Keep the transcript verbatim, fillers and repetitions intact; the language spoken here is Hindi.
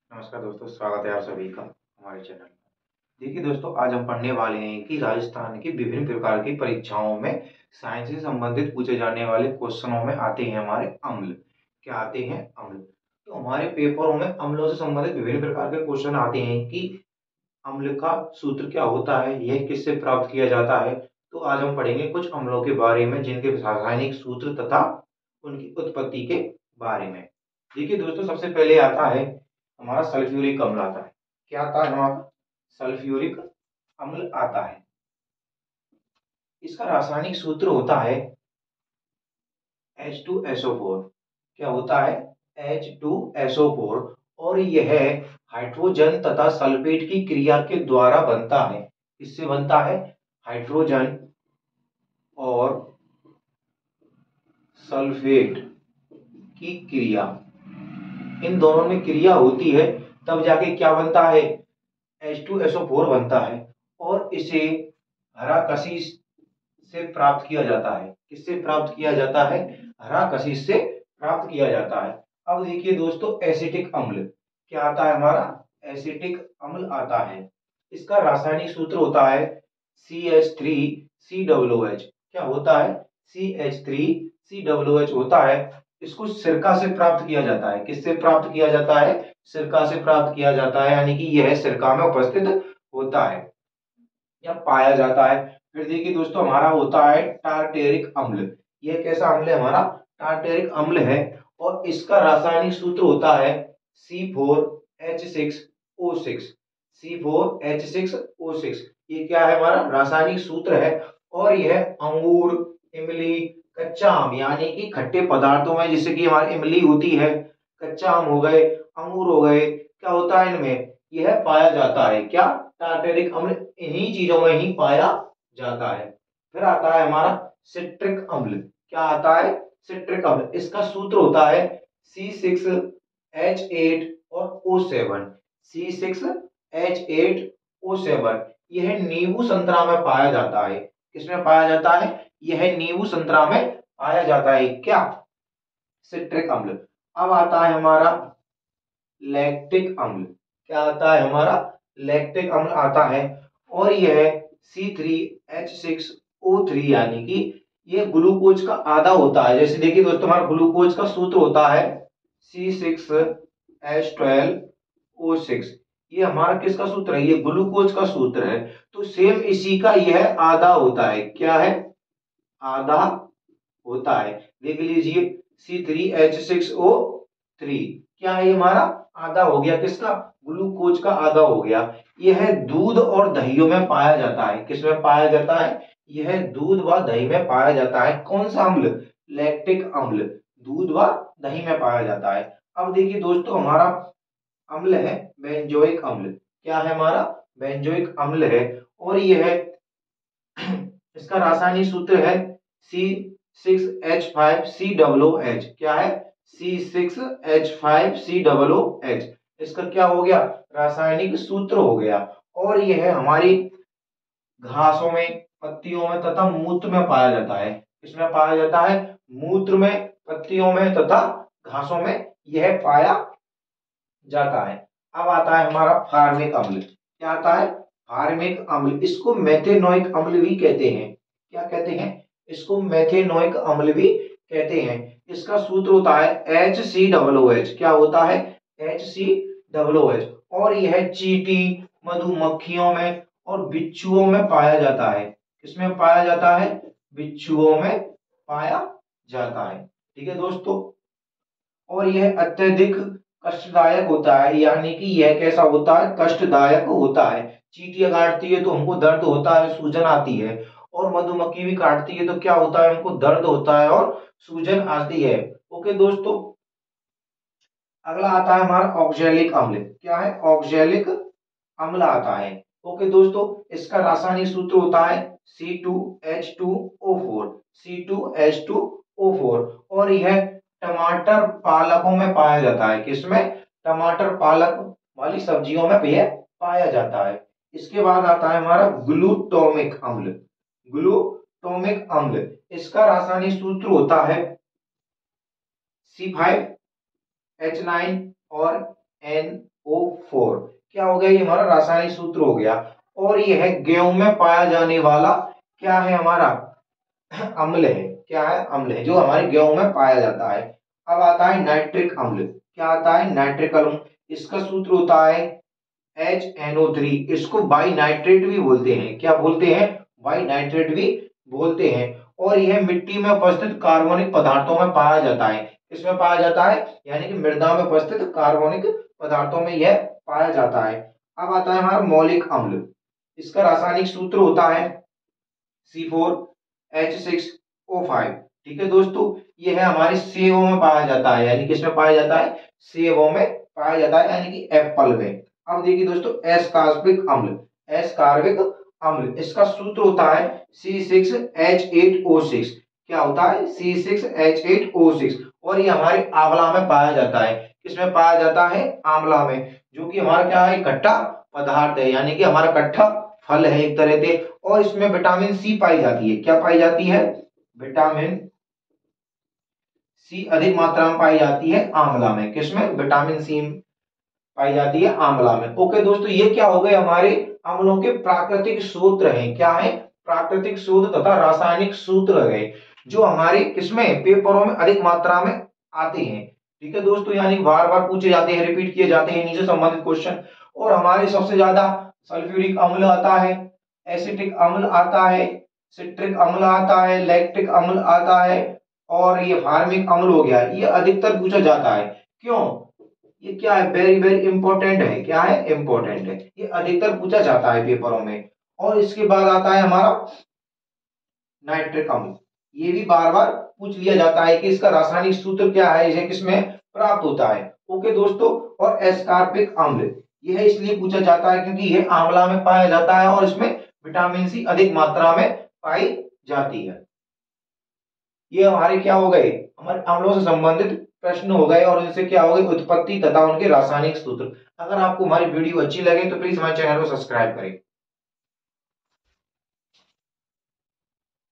नमस्कार दोस्तों, स्वागत है आप सभी का हमारे चैनल में। देखिए दोस्तों, आज हम पढ़ने वाले हैं कि राजस्थान की विभिन्न प्रकार की परीक्षाओं में साइंस से संबंधित पूछे जाने वाले क्वेश्चनों में आते हैं हमारे अम्ल। क्या आते हैं? अम्ल। तो हमारे पेपरों में अम्लों से संबंधित विभिन्न प्रकार के क्वेश्चन आते हैं कि अम्ल का सूत्र क्या होता है, यह किससे प्राप्त किया जाता है। तो आज हम पढ़ेंगे कुछ अम्लों के बारे में, जिनके रासायनिक सूत्र तथा उनकी उत्पत्ति के बारे में। देखिए दोस्तों, सबसे पहले आता है हमारा सल्फ्यूरिक अम्ल आता है। क्या आता है हमारा? सल्फ्यूरिक अम्ल आता है। इसका रासायनिक सूत्र होता है H two S O four. क्या होता है? H two S O four. और यह हाइड्रोजन तथा सल्फेट की क्रिया के द्वारा बनता है। इससे बनता है हाइड्रोजन और सल्फेट की क्रिया, इन दोनों में क्रिया होती है तब जाके क्या बनता है? H two S O four बनता है। और इसे हरा कशिश से प्राप्त किया जाता है। किससे प्राप्त किया जाता है? हरा कशिश से प्राप्त किया जाता है। अब देखिए दोस्तों, एसिटिक अम्ल क्या आता है हमारा? एसिटिक अम्ल आता है। इसका रासायनिक सूत्र होता है C H three C W H. क्या होता है? C H three C W H होता है। इसको सिरका से प्राप्त किया जाता है। किससे प्राप्त किया जाता है? सिरका से प्राप्त किया जाता है, यानी कि यह सिरका में उपस्थित होता है या पाया जाता है। फिर देखिए दोस्तों, हमारा होता है टार्टेरिक अम्ल। यह कैसा अम्ल है हमारा? टार्टेरिक अम्ल है। और इसका रासायनिक सूत्र होता है C four H six O six. C four H six O six. ये क्या है? हमारा रासायनिक सूत्र है। और यह अंगूर, इमली, कच्चा आम यानी कि खट्टे पदार्थों में, जैसे कि हमारी इमली होती है, कच्चा आम हो गए, अंगूर हो गए, क्या होता है इनमें? यह पाया जाता है। क्या? टार्टेरिक अम्ल इन्हीं चीजों में ही पाया जाता है। फिर आता है हमारा सिट्रिक अम्ल। क्या आता है? सिट्रिक अम्ल। इसका सूत्र होता है सी सिक्स एच एट और O seven. C six H eight O seven. यह नींबू संतरा में पाया जाता है। किसमें पाया जाता है? यह नींबू संतरा में पाया जाता है। क्या? सिट्रिक अम्ल। अब आता है हमारा लैक्टिक अम्ल। क्या आता है हमारा? लैक्टिक अम्ल आता है। और यह C three H six O three, यानी कि ये ग्लूकोज का आधा होता है। जैसे देखिए दोस्तों, हमारा ग्लूकोज का सूत्र होता है C six H twelve O six. ये हमारा किसका सूत्र है? ये ग्लूकोज का सूत्र है। तो सेम इसी का यह आधा होता है। क्या है? आधा होता है। देख लीजिए, C three H six O three क्या है? हमारा आधा हो गया। किसका? ग्लूकोज का आधा हो गया। यह दूध और दहियों में पाया जाता है। किसमें पाया जाता है? यह दूध व दही में पाया जाता है। कौन सा अम्ल? लैक्टिक अम्ल। दूध व दही में पाया जाता है। अब देखिए दोस्तों, हमारा अम्ल है बेंजोइक अम्ल। क्या है हमारा? बेंजोइक अम्ल है। और यह इसका रासायनिक सूत्र है C six H five C W H. क्या है? C six H five C W H. इसका क्या हो गया? रासायनिक सूत्र हो गया। और यह हमारी घासों में, पत्तियों में तथा मूत्र में पाया जाता है। इसमें पाया जाता है मूत्र में, पत्तियों में तथा घासों में यह पाया जाता है। अब आता है हमारा फार्मिक अम्ल। क्या आता है? फार्मिक अम्ल। इसको मेथेनोइक अम्ल भी कहते हैं। क्या कहते हैं? इसको मेथेनोइक अम्ल भी कहते हैं। इसका सूत्र होता है एच सी डब्ल्यू एच। क्या होता है? H C W H. और यह चींटी, मधुमक्खियों में और बिच्छुओं में पाया जाता है। किसमें पाया जाता है? बिच्छुओं में पाया जाता है। ठीक है दोस्तों। और यह अत्यधिक कष्टदायक होता है, यानी कि यह कैसा होता है? कष्टदायक होता है। चींटियां काटती है तो हमको दर्द होता है, सूजन आती है। और मधुमक्खी भी काटती है तो क्या होता है? हमको दर्द होता है और सूजन आती है। ओके दोस्तों। अगला आता है हमारा ऑक्जेलिक अम्ल। क्या है? ऑक्जेलिक अम्ल आता है। ओके दोस्तों, इसका रासायनिक सूत्र होता है C two H two O four. C two H two O four. और यह टमाटर पालकों में पाया जाता है। किसमें? टमाटर पालक वाली सब्जियों में यह पाया जाता है। इसके बाद आता है हमारा ग्लूटोमिक अम्ल। ग्लूटोमिक अम्ल। इसका रासायनिक सूत्र होता है सी फाइव एच नाइन और एन ओ फोर। क्या हो गया, ये हमारा रासायनिक सूत्र हो गया। और ये है गेहूं में पाया जाने वाला क्या है, हमारा अम्ल है। क्या है, अम्ल है, जो हमारे गेहूं में पाया जाता है। अब आता है नाइट्रिक अम्ल। क्या आता है, नाइट्रिक अम्ल। इसका सूत्र होता है एच एन ओ थ्री। इसको बाई नाइट्रेट भी बोलते हैं। क्या बोलते हैं, बाई नाइट्रेट भी बोलते हैं। और यह मिट्टी में उपस्थित कार्बनिक पदार्थों में पाया जाता है। इसमें पाया जाता है, यानी कि मृदा में उपस्थित कार्बनिक पदार्थों में यह पाया जाता है। अब आता है हमारा मौलिक अम्ल। इसका रासायनिक सूत्र होता है C four H six O five. ठीक है दोस्तों, ये है हमारे सेबों में पाया जाता है। यानी किसमें पाया जाता है, सेबों में पाया जाता है, यानी कि एप्पल में। अब देखिए दोस्तों, एस कार्बिक अम्ल। एस कार्बिक अम्ल, इसका सूत्र होता है C six H eight O six. क्या होता है, C six H eight O six. और ये हमारे आंवला में पाया जाता है। किसमें पाया जाता है, आंवला में, जो कि हमारा क्या है, खट्टा पदार्थ है, यानी कि हमारा खट्टा फल है एक तरह से। और इसमें विटामिन सी पाई जाती है। क्या पाई जाती है, विटामिन सी अधिक मात्रा में पाई जाती है आंवला में। किसमें, विटामिन सी पाई जाती है आंवला में। ओके दोस्तों, ये क्या हो गए, हमारे अम्लों के प्राकृतिक सूत्र हैं। क्या है, प्राकृतिक सूत्र तथा रासायनिक सूत्र है, जो हमारे किसमें, पेपरों में अधिक मात्रा में आते हैं। ठीक है दोस्तों, यानी बार बार पूछे जाते हैं, रिपीट किए जाते हैं नीचे संबंधित क्वेश्चन। और हमारे सबसे ज्यादा सल्फ्यूरिक अम्ल आता है, एसिटिक अम्ल आता है, सिट्रिक अम्ल आता है, लैक्टिक अम्ल आता है, और ये फार्मिक अम्ल हो गया। ये अधिकतर पूछा जाता है। क्यों, ये क्या है, वेरी वेरी इंपॉर्टेंट है। क्या है, इंपॉर्टेंट है, ये अधिकतर पूछा जाता है पेपरों में। और इसके बाद आता है हमारा नाइट्रिक अम्ल। ये भी बार बार पूछ लिया जाता है कि इसका रासायनिक सूत्र क्या है, इसे किसमें प्राप्त होता है। ओके दोस्तों, और एस्कार्बिक अम्ल, यह इसलिए पूछा जाता है क्योंकि यह आंवला में पाया जाता है और इसमें विटामिन सी अधिक मात्रा में पाई जाती है। ये हमारे क्या हो गए, हमारे अम्लों से संबंधित प्रश्न हो गए, और इनसे क्या हो गई, उत्पत्ति तथा उनके रासायनिक सूत्र। अगर आपको हमारी वीडियो अच्छी लगे तो प्लीज हमारे चैनल को सब्सक्राइब करें।